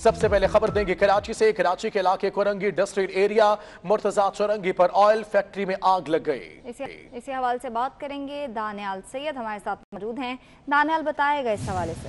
सबसे पहले खबर देंगे कराची से। कराची के इलाके कोरंगी इंडस्ट्रियल एरिया मुर्तजा चौरंगी पर ऑयल फैक्ट्री में आग लग गई। इसी हवाले से बात करेंगे। दानियाल सैयद हमारे साथ मौजूद हैं। दानियाल, बताएगा इस हवाले से।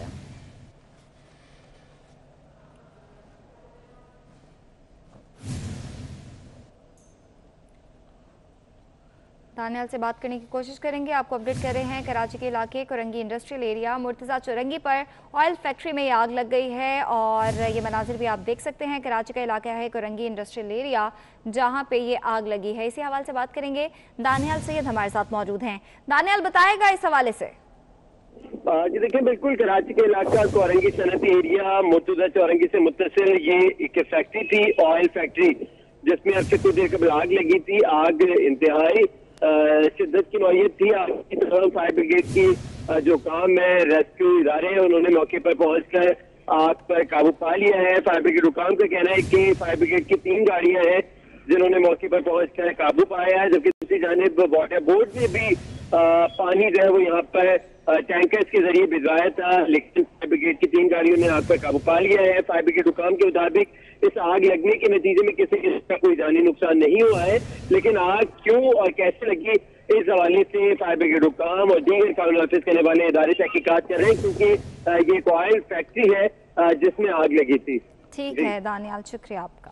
दानियाल से बात करने की कोशिश करेंगे। आपको अपडेट कर रहे हैं कराची के इलाके कोरंगी इंडस्ट्रियल एरिया मुर्तजा चौरंगी पर ऑयल फैक्ट्री में आग लग गई है और ये मनाजिर भी आप देख सकते हैं। कराची का इलाका है कोरंगी इंडस्ट्रियल एरिया जहां पे ये आग लगी है। इसी हवाले से बात करेंगे। दानियाल सैयद हमारे साथ मौजूद हैं। दानियाल, बताएगा इस हवाले से। जी देखिए, बिल्कुल कराची के इलाका कोरंगी सनती एरिया मुर्तजा चौरंगी से मुत्तसिल ये एक फैक्ट्री थी, ऑयल फैक्ट्री, जिसमें अब से कुछ देर कबल आग लगी थी। आग इंतहाई शिद्दत की नौयत थी। आग की दौरान फायर ब्रिगेड की जो काम है, रेस्क्यू इदारे हैं, उन्होंने मौके पर पहुंचकर आग पर काबू पा लिया है। फायर ब्रिगेड हुकाम का कहना है कि फायर ब्रिगेड की 3 गाड़ियां हैं जिन्होंने मौके पर पहुंचकर काबू पाया है, जबकि दूसरी जानिब वाटर बोर्ड ने भी पानी जो है वो यहाँ पर टैंकर्स के जरिए भिजवाया था, लेकिन फायर ब्रिगेड की 3 गाड़ियों ने आग पर काबू पा लिया है। फायर ब्रिगेड हुकाम के मुताबिक इस आग लगने के नतीजे में किसी किस्म का कोई जानी नुकसान नहीं हुआ है, लेकिन आग क्यों और कैसे लगी इस हवाले से फायर ब्रिगेड हुकाम और दीगर कानून नाफिज करने वाले इदारे तहकीकात कर रहे हैं, क्योंकि ये एक ऑयल फैक्ट्री है जिसमें आग लगी थी। ठीक है दानियाल, शुक्रिया आपका।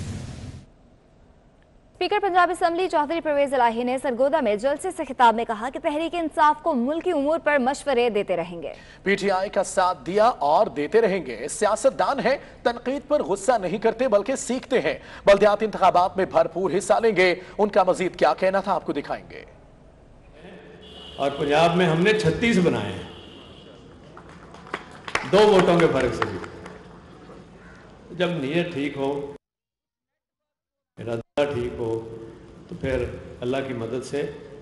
स्पीकर पंजाब असेंबली चौधरी परवेज इलाही ने सरगोदा में जलसे से खिताब में कहा कि तहरीक इंसाफ को मुल्की उमूर पर मशवरे देते रहेंगे। पीटीआई का साथ दिया और देते रहेंगे। सियासतदान है, तनकीद पर गुस्सा नहीं करते बल्कि सीखते हैं। बल्दियाती इंतखाबात में भरपूर हिस्सा लेंगे। उनका मजीद क्या कहना था आपको दिखाएंगे। और पंजाब में हमने 36 बनाए हैं, 2 वोटों के फर्क से भी। जब नीयत ठीक हो, इरादा ठीक हो, तो फिर अल्लाह की मदद से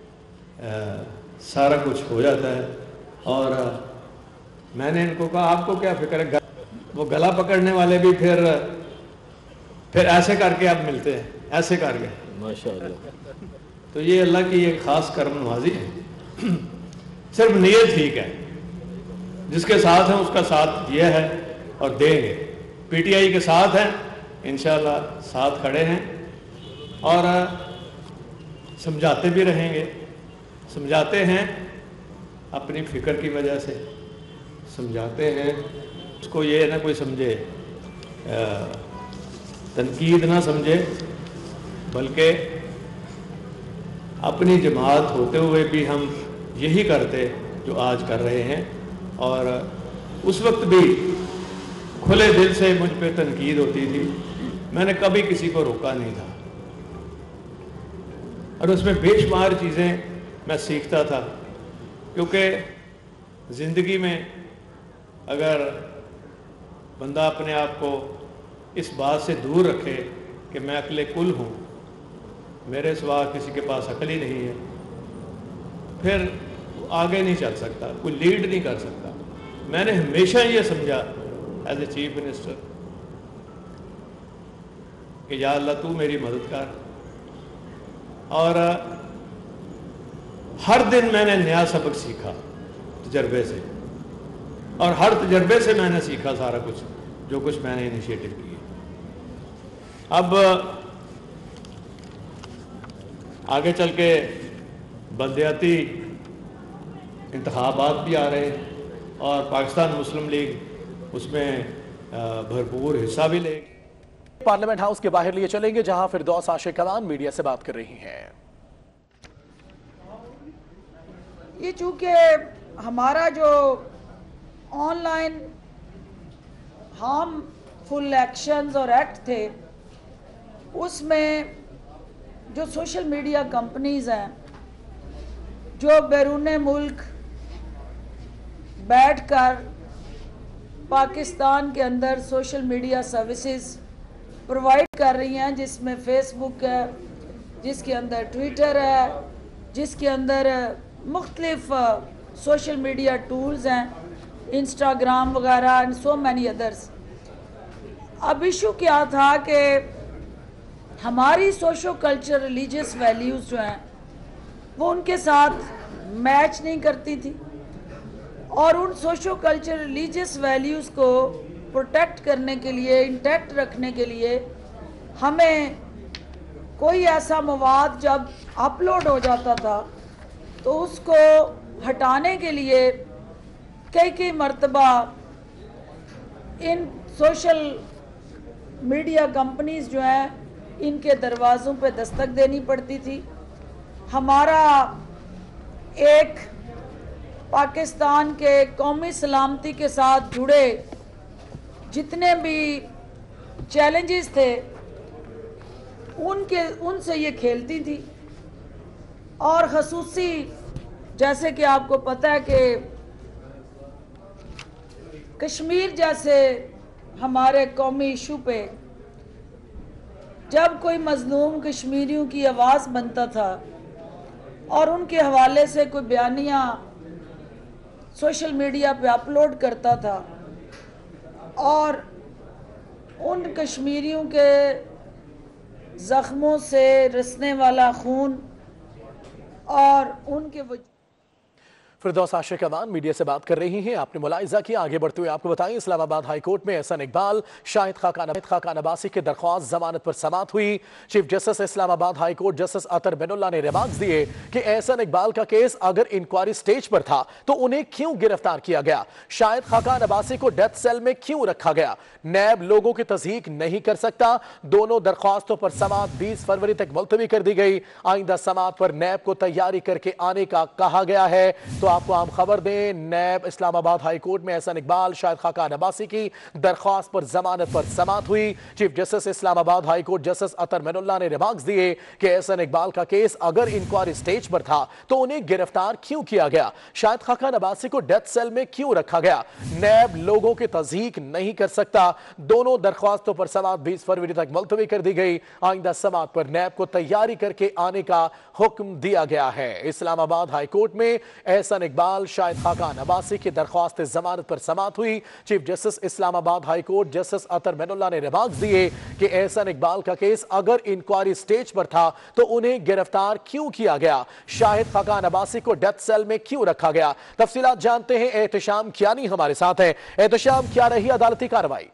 सारा कुछ हो जाता है। और मैंने इनको कहा आपको क्या फिक्र है, वो गला पकड़ने वाले भी फिर ऐसे करके आप मिलते हैं, ऐसे करके माशाअल्लाह। तो ये अल्लाह की एक खास कर्म नवाजी है। सिर्फ नीयत ठीक है, जिसके साथ है उसका साथ दिया है और देंगे। पीटीआई के साथ हैं, इंशाल्लाह साथ खड़े हैं और समझाते भी रहेंगे। समझाते हैं अपनी फिक्र की वजह से, समझाते हैं उसको ये ना कोई समझे तनकीद ना समझे, बल्कि अपनी जमात होते हुए भी हम यही करते जो आज कर रहे हैं। और उस वक्त भी खुले दिल से मुझ पे तनकीद होती थी, मैंने कभी किसी को रोका नहीं था और उसमें बेशुमार चीज़ें मैं सीखता था। क्योंकि ज़िंदगी में अगर बंदा अपने आप को इस बात से दूर रखे कि मैं अक्ल कुल हूँ, मेरे सिवा किसी के पास अक्ल ही नहीं है, फिर आगे नहीं चल सकता, कोई लीड नहीं कर सकता। मैंने हमेशा ये समझा एज ए चीफ मिनिस्टर कि या अल्लाह तू मेरी मदद कर। और हर दिन मैंने नया सबक सीखा तजर्बे से, और हर तजर्बे से मैंने सीखा सारा कुछ जो कुछ मैंने इनिशिएटिव किए। अब आगे चल के बल्दियाती इंतखाबात भी आ रहे हैं और पाकिस्तान मुस्लिम लीग उसमें भरपूर हिस्सा भी लेगी। पार्लियामेंट हाउस के बाहर लिए चलेंगे, जहां फिरदौस आशिक कलाम मीडिया से बात कर रही हैं। ये चूंकि हमारा जो ऑनलाइन हार्मफुल एक्शंस और एक्ट थे, उसमें जो सोशल मीडिया कंपनीज हैं जो बैरून मुल्क बैठकर पाकिस्तान के अंदर सोशल मीडिया सर्विसेज प्रोवाइड कर रही हैं, जिसमें फेसबुक है, जिसके अंदर ट्विटर है, जिसके अंदर मुख्तलिफ सोशल मीडिया टूल्स हैं, इंस्टाग्राम वगैरह एंड सो मैनी अदर्स। अब इशू क्या था कि हमारी सोशो कल्चर रिलीजियस वैल्यूज़ जो हैं वो उनके साथ मैच नहीं करती थी, और उन सोशो कल्चर रिलीजियस वैल्यूज़ को प्रोटेक्ट करने के लिए, इंटैक्ट रखने के लिए हमें कोई ऐसा मवाद जब अपलोड हो जाता था तो उसको हटाने के लिए कई मर्तबा इन सोशल मीडिया कंपनीज जो हैं इनके दरवाज़ों पे दस्तक देनी पड़ती थी। हमारा एक पाकिस्तान के कौमी सलामती के साथ जुड़े जितने भी चैलेंजेस थे उनसे ये खेलती थी। और ख़ुसूसी जैसे कि आपको पता है कि कश्मीर जैसे हमारे कौमी इशू पे जब कोई मजलूम कश्मीरियों की आवाज़ बनता था और उनके हवाले से कोई बयानिया सोशल मीडिया पे अपलोड करता था और उन कश्मीरियों के ज़ख्मों से रिसने वाला खून और उनके फिरदौस आशिक अमान मीडिया से बात कर रही हैं। आपने मुलाहिजा किया। आगे बढ़ते हुए आपको बताएं, इस्लामाबाद हाई कोर्ट में एहसन इकबाल, शाहिद खाकान अब्बासी की दरख्वास्त जमानत पर समाअत हुई। Chief justice Islamabad high court justice Athar Minallah ने रिमार्क्स दिए कि एहसन इकबाल का केस अगर इंक्वायरी स्टेज पर था तो उन्हें क्यों गिरफ्तार किया गया, शाहिद खाकान अब्बासी को डेथ सेल में क्यों रखा गया, नैब लोगों की तस्दीक नहीं कर सकता। दोनों दरख्वास्तों पर समाअत 20 फरवरी तक मुलतवी कर दी गई। आइंदा समाअत पर नैब को तैयारी करके आने का कहा गया है। तो आपको आम खबर दें, नैब इस्लामाबाद हाई कोर्ट में एहसन इकबाल, शाहिद खाकान अब्बासी की दरख्वास्त पर जमानत पर समाअत हुई। Chief justice Islamabad high court justice Athar Minallah ने रिमार्क्स दिए कि एहसन इकबाल का केस अगर इंक्वायरी स्टेज पर था तो उन्हें गिरफ्तार क्यों किया गया, शाहिद खाकान अब्बासी को डेथ सेल में क्यों रखा गया, नैब लोगों की तस्दीक नहीं कर सकता। दोनों दरख्वास्तों पर समाअत 20 फरवरी तक मुलतवी कर दी गई। आइंदा समाअत पर नैब को तैयारी करके आने का हुक्म दिया गया है। इस्लामाबाद हाई कोर्ट में एहसन इकबाल, शाहिद खाकान अब्बासी की दरख्वास्त जमानत पर समाअत हुई। Chief justice Islamabad high court justice Athar Minallah ने रिमार्क्स दिए कि एहसन इकबाल का केस अगर इंक्वायरी स्टेज पर था तो उन्हें गिरफ्तार क्यों किया गया, शाहिद खाकान अब्बासी को डेथ सेल में क्यों रखा गया। तफसीलात जानते हैं, एहतशाम कियानी हमारे साथ है। एहतशाम, क्या रही अदालती कार्रवाई?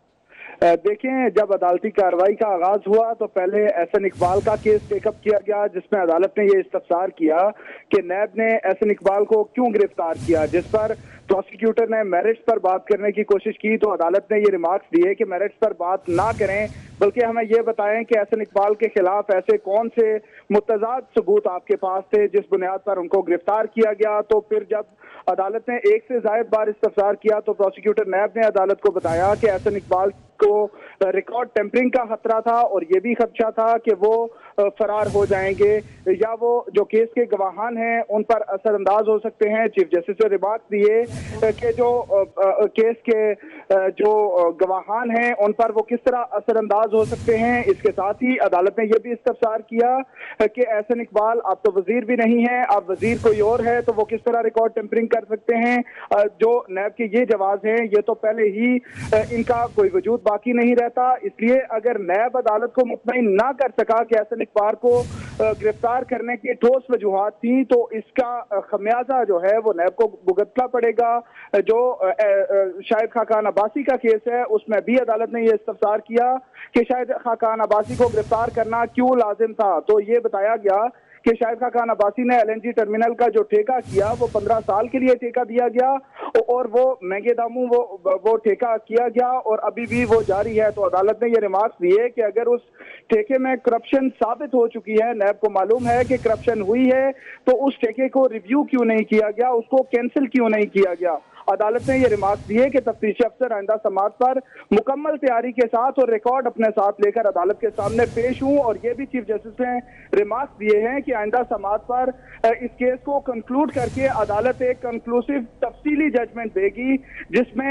देखें, जब अदालती कार्रवाई का आगाज हुआ तो पहले एहसन इकबाल का केस टेकअप किया गया, जिसमें अदालत ने यह इस्तफसार किया कि नैब ने एहसन इकबाल को क्यों गिरफ्तार किया, जिस पर प्रोसिक्यूटर ने मेरिट्स पर बात करने की कोशिश की तो अदालत ने ये रिमार्क्स दिए कि मेरिट्स पर बात ना करें, बल्कि हमें यह बताएं कि एहसन इकबाल के खिलाफ ऐसे कौन से मुतजाद सबूत आपके पास थे जिस बुनियाद पर उनको गिरफ्तार किया गया। तो फिर जब अदालत ने एक से ज्यादा बार इस्तफसार किया तो प्रोसिक्यूटर नैब ने अदालत को बताया कि एहसन इकबाल को रिकॉर्ड टेम्परिंग का खतरा था और ये भी खदशा था कि वो फरार हो जाएंगे या वो जो केस के गवाहान हैं उन पर असरअंदाज हो सकते हैं। चीफ जस्टिस ने रिमार्क दिए कि जो केस के जो गवाहान हैं उन पर वो किस तरह असरअंदाज हो सकते हैं। इसके साथ ही अदालत ने यह भी इस्तफसार किया कि एहसन इकबाल अब तो वजीर भी नहीं है, अब वजीर कोई और है, तो वो किस तरह रिकॉर्ड टेम्परिंग कर सकते हैं। जो नैब के ये जवाब हैं ये तो पहले ही इनका कोई वजूद बाकी नहीं रहता। इसलिए अगर नैब अदालत को मुतमईन ना कर सका कि एहसन इकबाल को गिरफ्तार करने की ठोस वजूहात थी तो इसका खमियाजा जो है वो नैब को भुगतना पड़ेगा। जो शाहिद खाकान अब्बासी का केस है उसमें भी अदालत ने यह इस्तफसार किया कि शाहिद खाकान अब्बासी को गिरफ्तार करना क्यों लाजिम था। तो ये बताया गया कि शाहिद खाकान अब्बासी ने LNG टर्मिनल का जो ठेका किया वो 15 साल के लिए ठेका दिया गया और वो महंगे दामों वो ठेका किया गया और अभी भी वो जारी है। तो अदालत ने ये रिमार्क्स दिए कि अगर उस ठेके में करप्शन साबित हो चुकी है, नैब को मालूम है कि करप्शन हुई है, तो उस ठेके को रिव्यू क्यों नहीं किया गया, उसको कैंसिल क्यों नहीं किया गया। अदालत ने यह रिमार्क दिए कि तफ्तीशी अफसर आइंदा समाअत पर मुकम्मल तैयारी के साथ और रिकॉर्ड अपने साथ लेकर अदालत के सामने पेश हूं। और ये भी चीफ जस्टिस ने रिमार्क दिए हैं कि आइंदा समाअत पर इस केस को कंक्लूड करके अदालत एक कंक्लूसिव तफसीली जजमेंट देगी, जिसमें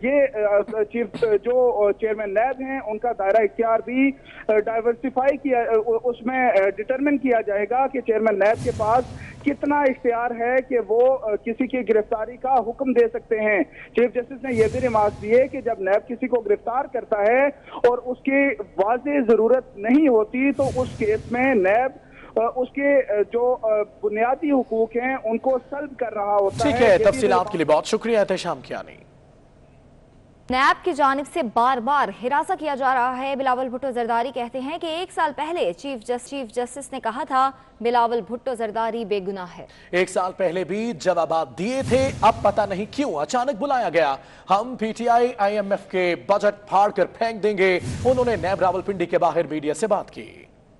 ये चीफ जो चेयरमैन नैब हैं उनका दायरा इख्तियार भी डाइवर्सिफाई किया, उसमें डिटरमिन किया जाएगा कि चेयरमैन नैब के पास कितना इख्तियार है कि वो किसी की गिरफ्तारी का हुक्म दे सकते हैं। चीफ जस्टिस ने यह भी रिमार्क दिए कि जब नैब किसी को गिरफ्तार करता है और उसकी वाज़ेह जरूरत नहीं होती तो उस केस में नैब उसके जो बुनियादी हुकूक हैं उनको सल्ब कर रहा होता है। ठीक है, तफसीलात के लिए बहुत शुक्रिया एहतशाम कियानी। नैब की जानिब से बार बार हिरासा किया जा रहा है। बिलावल भुट्टो जरदारी कहते हैं कि 1 साल पहले चीफ जस्टिस ने कहा था बिलावल भुट्टो जरदारी बेगुनाह है। 1 साल पहले भी जवाब दिए थे, अब पता नहीं क्यों अचानक बुलाया गया। हम पीटीआई IMF के बजट फाड़ कर फेंक देंगे, उन्होंने नैब रावलपिंडी के बाहर मीडिया से बात की।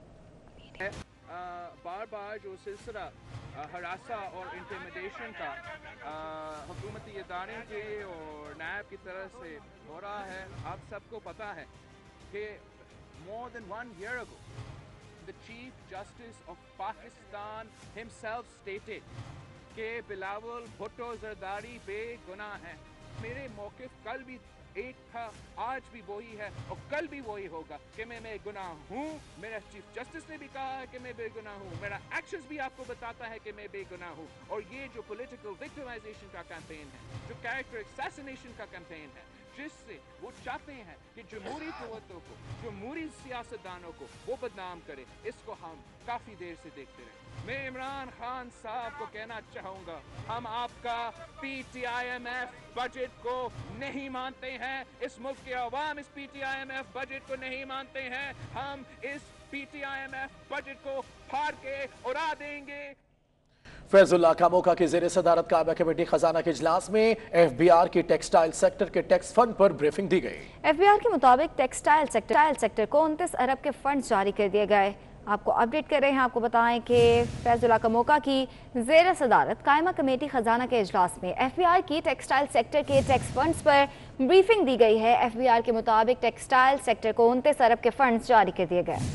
बार बार जो सिलसिला हरासा और इंटिमिडेशन का हुकूमती इदारे के और नैब की तरफ से हो रहा है, आप सबको पता है कि more than 1 year ago the Chief Justice of Pakistan himself stated कि बिलावल भुट्टो जरदारी बेगुनाह है। मेरे मौक़िफ़ कल भी एक था, आज भी वही है और कल भी वही होगा कि मैं बेगुनाह हूँ। मेरा चीफ जस्टिस ने भी कहा है कि मैं बेगुनाह हूँ, मेरा एक्शंस भी आपको बताता है कि मैं बेगुनाह हूँ। और ये जो पॉलिटिकल विक्टिमाइजेशन का कैंपेन है, जो कैरेक्टर असैसिनेशन का कैंपेन है, जिससे वो चाहते हैं कि जमहूरी क़ुव्वतों को, जमहूरी सियासतदानों को वो बदनाम करे, इसको हम काफ़ी देर से देखते रहे। मैं इमरान खान साहब को कहना चाहूँगा, हम आपका PTIMF बजट को नहीं मानते हैं। इस मुल्क के अवाम इस PTIMF बजट को नहीं मानते हैं। हम इस PTIMF बजट को फाड़ के उड़ा देंगे। फैजुल्लाह का मौका की ज़ेर सदारत कायमा कमेटी खजाना के इजलास में FBR की टेक्सटाइल सेक्टर के टैक्स फंड पर ब्रीफिंग दी गई। FBR के मुताबिक टेक्सटाइल सेक्टर को 29 अरब के फंड जारी कर दिए गए। आपको अपडेट कर रहे हैं, आपको बताएं कि फैजुल्लाह का मौका की ज़ेर सदारत कायमा कमेटी खजाना के इजलास में FBR की टेक्सटाइल सेक्टर के टैक्स फंड्स पर ब्रीफिंग दी गई है। FBR के मुताबिक टेक्सटाइल सेक्टर को 29 अरब के फंड जारी कर दिए गए।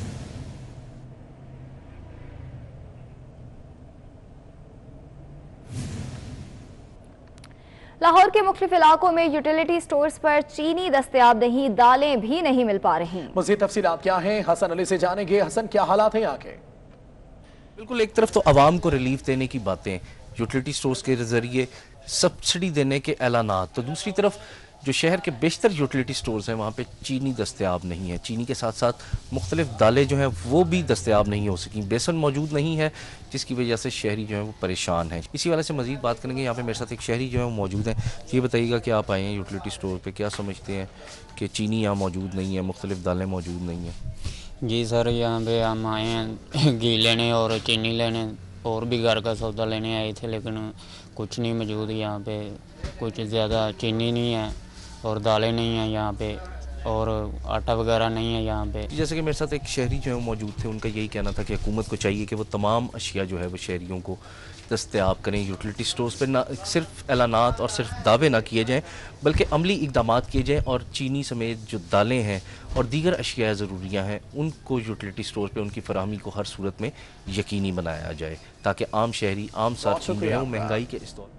लाहौर के मुख्तलिफ इलाकों में यूटिलिटी स्टोर्स पर चीनी दस्तयाब नहीं, दालें भी नहीं मिल पा रही। मज़ीद तफसीलात क्या हैं, हसन अली से जानेंगे। हसन, क्या हालात हैं यहाँ के? बिल्कुल, एक तरफ तो आवाम को रिलीफ देने की बातें, यूटिलिटी स्टोर्स के जरिए सब्सिडी देने के ऐलानात, तो दूसरी तरफ जो शहर के बेशतर यूटिलिटी स्टोर्स हैं वहाँ पे चीनी दस्तयाब नहीं है। चीनी के साथ साथ मुख्तलिफ दालें जो हैं वो भी दस्तयाब नहीं हो सकी, बेसन मौजूद नहीं है, जिसकी वजह से शहरी जो है वो परेशान हैं। इसी वाले से मज़ीद बात करेंगे। यहाँ पे मेरे साथ एक शहरी जो है वो मौजूद हैं। ये बताइएगा कि आप आए हैं यूटिलिटी स्टोर पे, क्या समझते हैं कि चीनी यहाँ मौजूद नहीं है, मुख्तलिफ दालें मौजूद नहीं हैं? जी सर, यहाँ पे हम आए हैं घी लेने और चीनी लेने और भी घर का सौदा लेने आए थे, लेकिन कुछ नहीं मौजूद यहाँ पे। कुछ ज़्यादा चीनी नहीं है और दालें नहीं हैं यहाँ पे, और आटा वगैरह नहीं है यहाँ पे। जैसे कि मेरे साथ एक शहरी जो है वो मौजूद थे, उनका यही कहना था कि हुकूमत को चाहिए कि वो तमाम अशिया जो है वो शहरियों को दस्तयाब करें यूटिलिटी स्टोर्स पर। ना सिर्फ ऐलानात और सिर्फ दावे ना किए जाएँ, बल्कि अमली इक़दामात किए जाएँ और चीनी समेत जो दालें हैं और दीगर अशिया ज़रूरियाँ हैं उनको यूटिलिटी स्टोर पर उनकी फराहमी को हर सूरत में यकीनी बनाया जाए, ताकि आम शहरी, आम सार्फिन जो है वो महंगाई के इस दौर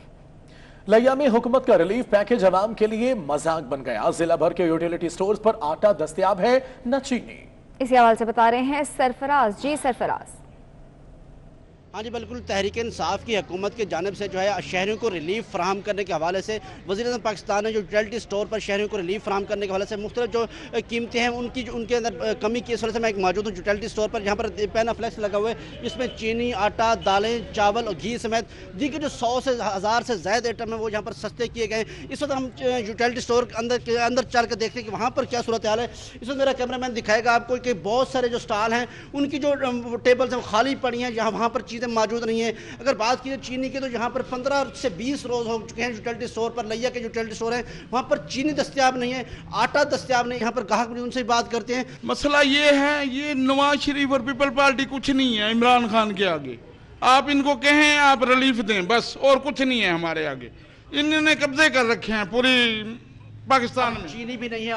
लिया में हुकूमत का रिलीफ पैकेज अवाम के लिए मजाक बन गया। जिला भर के यूटिलिटी स्टोर्स पर आटा दस्तयाब है, न चीनी। इसी हवाले से बता रहे हैं सरफराज। जी सरफराज। हाँ जी बिल्कुल, तहरीक इंसाफ की हुकूमत की जानिब से जो है शहरियों को रिलीफ फराहम करने के हवाले से वज़ीर-ए-आज़म पाकिस्तान ने जो यूटिलिटी स्टोर पर शहरियों को रिलीफ फराहम करने के हवाले से मुख्तलिफ जो कीमतें हैं उनके अंदर कमी की इस वजह से मैं एक मौजूद हूँ यूटिलिटी स्टोर पर, जहाँ पर पैना फ्लैक्स लगा हुआ है जिसमें चीनी, आटा, दालें, चावल और घी समेत दीगर जो 100 से 1000 से ज़्यादा आइटम है वो यहाँ पर सस्ते किए गए हैं। इस वक्त हम यूटिलिटी स्टोर के अंदर चल कर देखते हैं कि वहाँ पर क्या सूरत हाल है। इस वक्त मेरा कैमरामैन दिखाएगा आपको कि बहुत सारे जो स्टॉल हैं उनकी जो टेबल्स हैं वो खाली पड़ी हैं, जहाँ वहाँ पर चीज़ें मौजूद नहीं है। अगर बात की चीनी की तो यहाँ पर 15 से 20 रोज हो चुके हैं यूटिलिटी स्टोर पर, लिया के यूटिलिटी स्टोर है वहाँ पर चीनी दस्तयाब नहीं है, आटा दस्तयाब नहीं। यहाँ पर ग्राहक भी उनसे बात करते हैं। मसला ये है, ये नवाज शरीफ और पीपल पार्टी कुछ नहीं है इमरान खान के आगे। आप इनको कहें आप रिलीफ दें, बस, और कुछ नहीं है हमारे आगे। इन्होंने कब्जे कर रखे हैं पूरी पाकिस्तान में। चीनी भी नहीं है,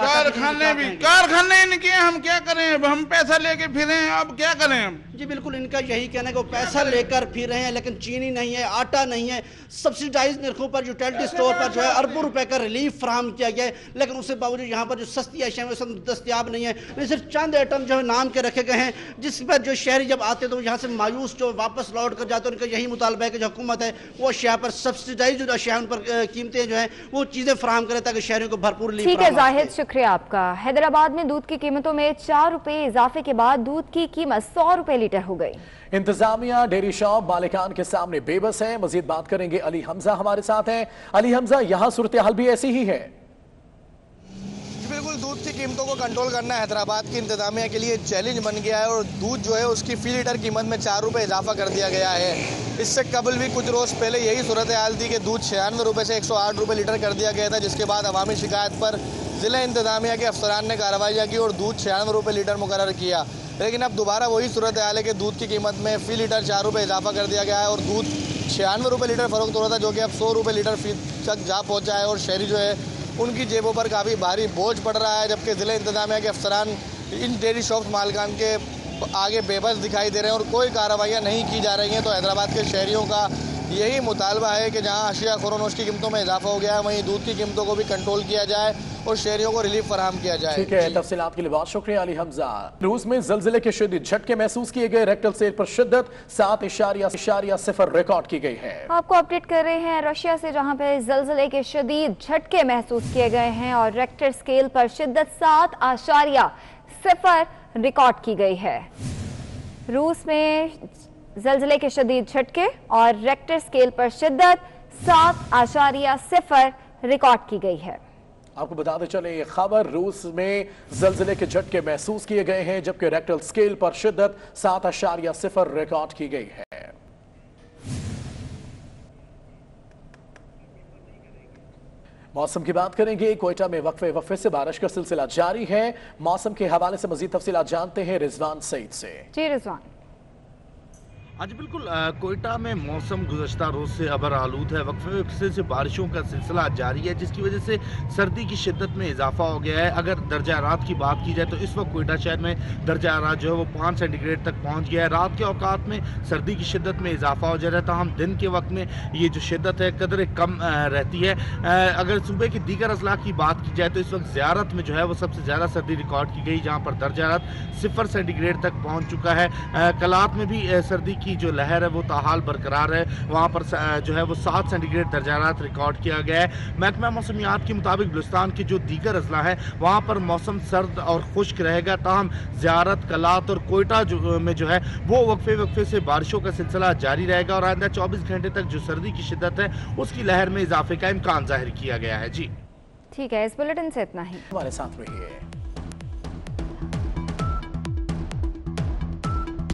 कारखाने इनके, हम क्या करें? अब हम पैसा लेके फिरे हैं, अब क्या करें हम? जी बिल्कुल, इनका यही कहना है कि वो पैसा लेकर फिर रहे हैं, लेकिन चीनी नहीं है, आटा नहीं है। सब्सिडाइज नरखों पर यूटिलिटी स्टोर पर जो है अरबों रुपए का रिलीफ फराहम किया गया है, लेकिन उसके बावजूद यहाँ पर जो सस्ती अशिया है वो दस्तयाब नहीं है। नहीं, सिर्फ चंद आइटम जो है नाम के रखे गए हैं, जिस पर जो शहरी जब आते तो यहाँ से मायूस जो वापस लौट कर जाते हैं। उनका यही मुतालबा है कि जो हुकूमत है वो अशिया पर सब्सिडाइज जो अशिया उन पर कीमतें जो है वो चीज़ें फराहम करे ताकि शहरियों को भरपूर रिलीफ। ठीक है जाहिद, शुक्रिया आपका। हैदराबाद में दूध की कीमतों में 4 रुपए इजाफे के बाद दूध की कीमत 100 रुपए लीटर हो गई। इंतजामिया डेयरी शॉप मालिकान के सामने बेबस है। मजीद बात करेंगे, अली हमजा हमारे साथ हैं। अली हमजा, यहाँ सूरत हाल भी ऐसी ही है? बिल्कुल दूध की कीमतों को कंट्रोल करना हैदराबाद की इंतजामिया के लिए चैलेंज बन गया है और दूध जो है उसकी फी लीटर कीमत में 4 रुपये इजाफा कर दिया गया है। इससे कबल भी कुछ रोज़ पहले यही सूरत हाल थी कि दूध 96 रुपये से 108 रुपये लीटर कर दिया गया था, जिसके बाद अवामी शिकायत पर ज़िला इंतजामिया के अफसरान ने कार्रवाइयाँ की और दूध 96 रुपये लीटर मुकर्रर किया। लेकिन अब दोबारा वही सूरत हाल है कि दूध की कीमत में फ़ी लीटर 4 रुपये इजाफा कर दिया गया है और दूध 96 रुपये लीटर फ़रोख्त हो रहा था, जो कि अब 100 रुपये लीटर फी तक जा पहुँचा है और शहरी जो है उनकी जेबों पर काफ़ी भारी बोझ पड़ रहा है। जबकि ज़िला इंतजामिया के अफसरान इन डेयरी शॉप मालिकान के आगे बेबस दिखाई दे रहे हैं और कोई कार्रवाइयाँ नहीं की जा रही हैं। तो हैदराबाद के शहरियों का यही मुतालबा है कि जहां अशिया खुरोनोश की कीमतों में इजाफा हो गया है, वहीं दूध की कीमतों को भी कंट्रोल किया जाए और शहरियों को रिलीफ फराहम किया जाए। ठीक है, तफसीलात के लिए बहुत शुक्रिया अली हमजा। रूस में ज़लज़ले के शदीद झटके महसूस किए गए, रेक्टल सेल पर शिद्दत 7.0 रिकॉर्ड की गई है। आपको अपडेट कर रहे हैं रशिया से, जहां पे ज़लज़ले के शदीद झटके महसूस किए गए हैं और रेक्टर स्केल पर शिद्दत 7.0 रिकॉर्ड की गई है। रूस में ज़लज़ले के शदीद झटके और रेक्टर स्केल पर शिद्दत 7.0 रिकॉर्ड की गई है। आपको बताते चले ये खबर, रूस में ज़लज़ले के झटके महसूस किए गए हैं, जबकि रेक्टल स्केल पर शिद्दत 7.0 रिकॉर्ड की गई है। मौसम की बात करेंगे। कोयटा में वक्फे से बारिश का सिलसिला जारी है। मौसम के हवाले से मजीद तफसीलात जानते हैं रिजवान सईद से। जी रिजवान। आज बिल्कुल कोयटा में मौसम गुज़श्ता रोज़ से अबर आलूद है। वक्फे से बारिशों का सिलसिला जारी है, जिसकी वजह से सर्दी की शिद्दत में इजाफा हो गया है। अगर दर्जा रात की बात की जाए तो इस वक्त कोयटा शहर में दर्जा रात जो है वो 5 सेंटीग्रेड तक पहुंच गया है। रात के औकात में सर्दी की शिद्दत में इजाफा हो जा रहा है, ताहम दिन के वक्त में ये जो शिद्दत है कदर कम रहती है। अगर सुबह की दीगर अजला की बात की जाए तो इस वक्त ज़ियारत में जो है वो सबसे ज़्यादा सर्दी रिकॉर्ड की गई, जहाँ पर दर्जा रात 0 सेंटीग्रेड तक पहुँच चुका है। कलात में भी सर्दी की जो लहर है वो ताहाल बरकरार है, वहाँ पर जो है वो 7 सेंटीग्रेड दर्जात रिकॉर्ड किया गया है। महकमा मौसमियात के मुताबिक बलुस्तान के जो दीगर अजला है वहाँ पर मौसम सर्द और खुश्क रहेगा, ताहम ज़ियारत, कलात और कोयटा में जो है वो वक्फे से बारिशों का सिलसिला जारी रहेगा और आइंदा 24 घंटे तक जो सर्दी की शिद्दत है उसकी लहर में इजाफे का इम्कान जाहिर किया गया है। जी ठीक है, इस बुलेटिन से इतना ही। हमारे साथ रहिए।